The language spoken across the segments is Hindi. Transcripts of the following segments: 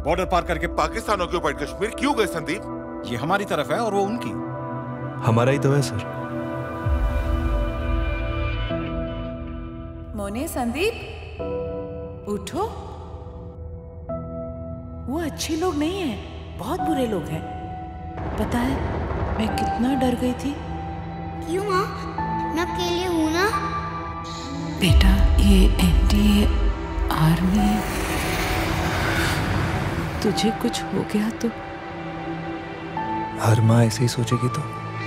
बॉर्डर पार करके पाकिस्तान ऑक्यूपाइड कश्मीर क्यों गए संदीप? ये हमारी तरफ है और वो उनकी। हमारा ही तो है सर। मोने, संदीप उठो। वो अच्छे लोग नहीं हैं, बहुत बुरे लोग हैं। पता है मैं कितना डर गई थी। क्यों माँ? मैं अकेले हूँ ना। बेटा ये एनडीए आर्मी, तुझे कुछ हो गया तो? हर माँ ऐसे ही सोचेगी तो।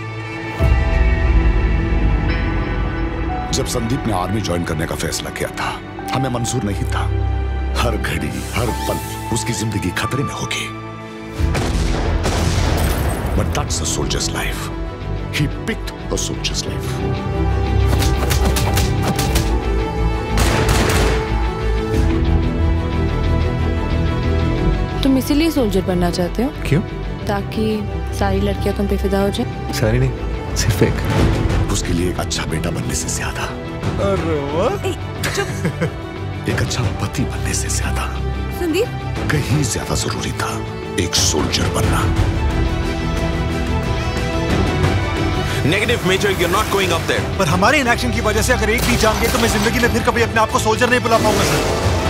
जब संदीप ने आर्मी ज्वाइन करने का फैसला किया था, हमें मंजूर नहीं था। हर घड़ी हर पल उसकी जिंदगी खतरे में होगी। But that's a soldier's life. He picked a soldier's life. तुम इसीलिए सोल्जर बनना चाहते हो? क्यों? ताकि सारी लड़कियां तुम पे फिदा हो जाए। सारी नहीं, सिर्फ एक। उसके लिए एक अच्छा बेटा बनने से ज्यादा, अरे वाह, एक अच्छा पति बनने से ज्यादा, संदीप कहीं ज्यादा जरूरी था एक सोल्जर बनना। Negative major, you're not going up there. पर हमारे इनएक्शन की वजह से अगर एक भी जान गई तो मैं जिंदगी में फिर कभी अपने आप को सोल्जर नहीं बुला पाऊंगा सर।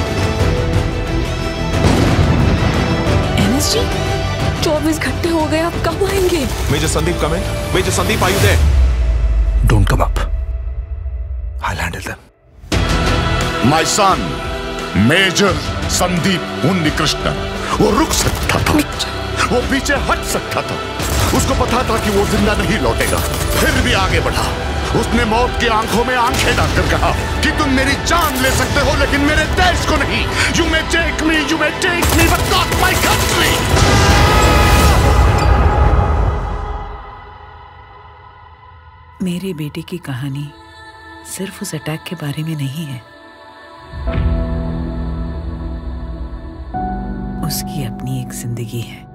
एनएसजी 24 घंटे हो गए, आप कब आएंगे? Major Sandeep come in. Major Sandeep, are you there? Don't come up. I'll handle them. My son, major Sandeep Unnikrishnan, वो रुक सकता था, वो पीछे हट सकता था। उसको पता था कि वो जिंदा नहीं लौटेगा, फिर भी आगे बढ़ा। उसने मौत की आंखों में आंखें डालकर कहा कि तुम मेरी जान ले सकते हो लेकिन मेरे देश को नहीं। You may take me, but not my country. मेरे बेटे की कहानी सिर्फ उस अटैक के बारे में नहीं है, उसकी अपनी एक जिंदगी है।